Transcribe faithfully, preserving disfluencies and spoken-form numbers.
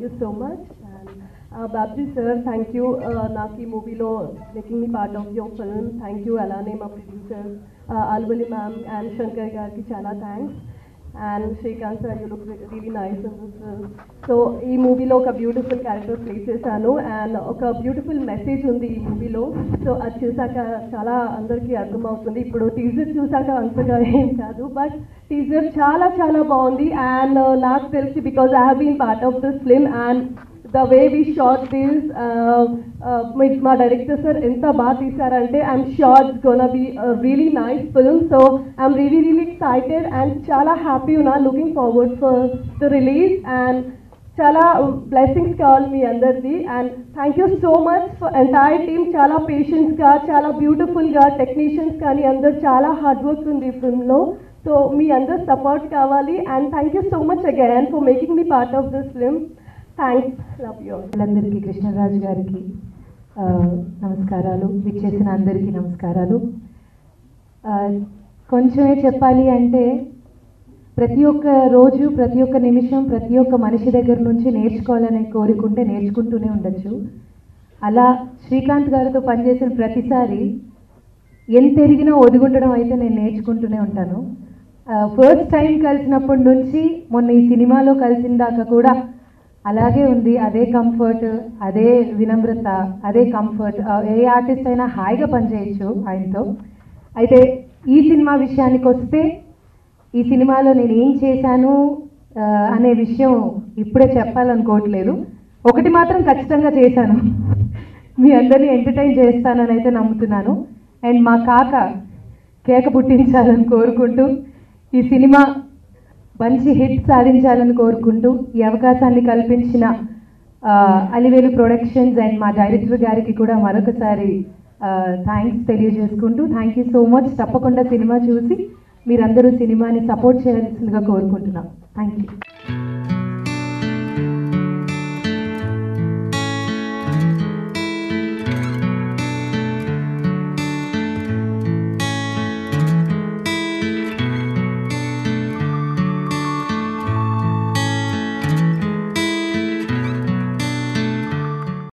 you so much. And uh, Babji sir, thank you. Uh, Naki movie lo making me part of your film. Thank you, Alane, my producers, uh, Alvali ma'am and Shankar garki chala thanks. And Srikanth sir, you look really nice in this film. So ee movie lo oka beautiful character play chesanu and oka beautiful message undi ee movie lo. So adi chusaka chala andarki ardham avutundi. Ippudu teaser chusaka antaga em kaadu, but teaser chala chala baagundi. And uh, naaku telisi because I have been part of this film, and the way we shot this, uh, uh, my director sir enta baga teesarante, I'm sure it's gonna be a really nice film. So I'm really really excited and chala happy una, looking forward for the release. And chala blessings kavali mi andardi. And thank you so much for entire team. Chala patience ga, chala beautiful ga, technicians kani andar chala hard work undi film lo. So మీ అందరు support కావాలి. And thank you so much again for making me part of this film. Thanks, love you. అందరికీ కృష్ణరాజు గారికి నమస్కారాలు, విచ్చేసిన అందరికీ నమస్కారాలు. కొంచెమే చెప్పాలి అంటే ప్రతి ఒక్క రోజు, ప్రతి ఒక్క నిమిషం, ప్రతి ఒక్క మనిషి దగ్గర నుంచి నేర్చుకోవాలనే కోరుకుంటే నేర్చుకుంటూనే ఉండొచ్చు. అలా శ్రీకాంత్ గారితో పనిచేసిన ప్రతిసారి ఎంత ఎరిగినా ఒదుగుండడం అయితే నేను నేర్చుకుంటూనే ఉంటాను. ఫస్ట్ టైం కలిసినప్పటి నుంచి మొన్న ఈ సినిమాలో కలిసిన దాకా కూడా అలాగే ఉంది. అదే కంఫర్ట్, అదే వినమ్రత, అదే కంఫర్ట్. ఏ ఆర్టిస్ట్ అయినా హాయిగా పనిచేయచ్చు ఆయనతో. అయితే ఈ సినిమా విషయానికి వస్తే, ఈ సినిమాలో నేను ఏం చేశాను అనే విషయం ఇప్పుడే చెప్పాలనుకోవట్లేదు. ఒకటి మాత్రం ఖచ్చితంగా చేశాను, మీ అందరినీ ఎంటర్టైన్ చేస్తానని అయితే నమ్ముతున్నాను. అండ్ మా కాక కేక పుట్టించాలని కోరుకుంటూ, ఈ సినిమా మంచి హిట్ సాధించాలని కోరుకుంటూ, ఈ అవకాశాన్ని కల్పించిన అలివేలు ప్రొడక్షన్స్ అండ్ మా డైరెక్టర్ గారికి కూడా మరొకసారి థ్యాంక్స్ తెలియజేసుకుంటూ, థ్యాంక్ యూ సో మచ్. తప్పకుండా సినిమా చూసి మీరందరూ సినిమాని సపోర్ట్ చేయాల్సిందిగా కోరుకుంటున్నాం. Thank you.